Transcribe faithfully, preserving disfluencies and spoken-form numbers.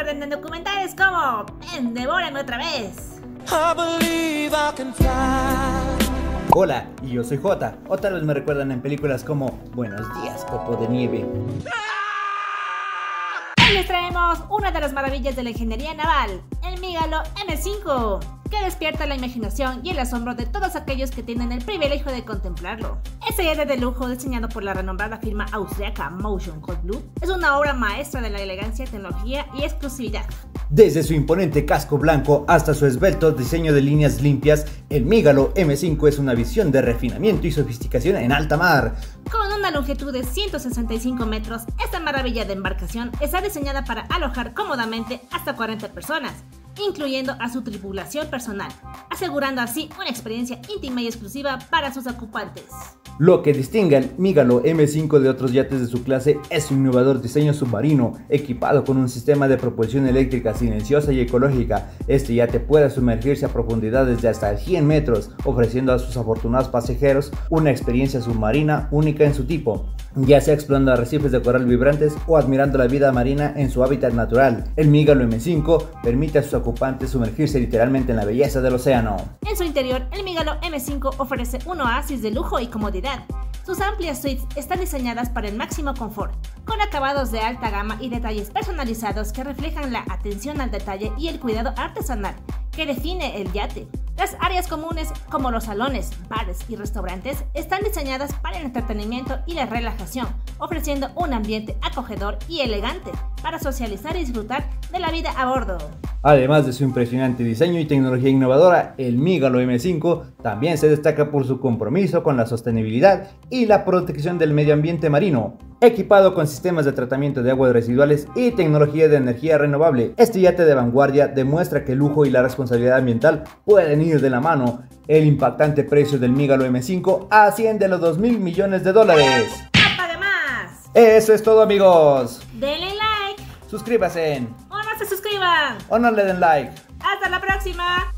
recuerden en documentales como en Devórame otra vez. I believe I can fly. Hola, y yo soy Jota, o tal vez me recuerdan en películas como Buenos días, Copo de Nieve. Hoy les traemos una de las maravillas de la ingeniería naval, el Mígalo eme cinco, que despierta la imaginación y el asombro de todos aquellos que tienen el privilegio de contemplarlo. Este yate de lujo, diseñado por la renombrada firma austriaca Motion Cold Blue, es una obra maestra de la elegancia, tecnología y exclusividad. Desde su imponente casco blanco hasta su esbelto diseño de líneas limpias, el Mígalo eme cinco es una visión de refinamiento y sofisticación en alta mar. Con una longitud de ciento sesenta y cinco metros, esta maravilla de embarcación está diseñada para alojar cómodamente hasta cuarenta personas, incluyendo a su tripulación personal, asegurando así una experiencia íntima y exclusiva para sus ocupantes. Lo que distingue al Mígalo eme cinco de otros yates de su clase es su innovador diseño submarino, equipado con un sistema de propulsión eléctrica silenciosa y ecológica. Este yate puede sumergirse a profundidades de hasta cien metros, ofreciendo a sus afortunados pasajeros una experiencia submarina única en su tipo, ya sea explorando arrecifes de coral vibrantes o admirando la vida marina en su hábitat natural. El Mígalo eme cinco permite a sus ocupantes sumergirse literalmente en la belleza del océano. En su interior, el Mígalo eme cinco ofrece un oasis de lujo y comodidad. Sus amplias suites están diseñadas para el máximo confort, con acabados de alta gama y detalles personalizados que reflejan la atención al detalle y el cuidado artesanal que define el yate. Las áreas comunes, como los salones, bares y restaurantes, están diseñadas para el entretenimiento y la relajación, ofreciendo un ambiente acogedor y elegante para socializar y disfrutar de la vida a bordo. Además de su impresionante diseño y tecnología innovadora, el Mígalo eme cinco también se destaca por su compromiso con la sostenibilidad y la protección del medio ambiente marino. Equipado con sistemas de tratamiento de aguas residuales y tecnología de energía renovable, este yate de vanguardia demuestra que el lujo y la responsabilidad ambiental pueden ir de la mano. El impactante precio del Mígalo eme cinco asciende a los dos mil millones de dólares. ¡No pague más! Eso es todo, amigos. Denle like. Suscríbanse. O no se suscriban. O no le den like. Hasta la próxima.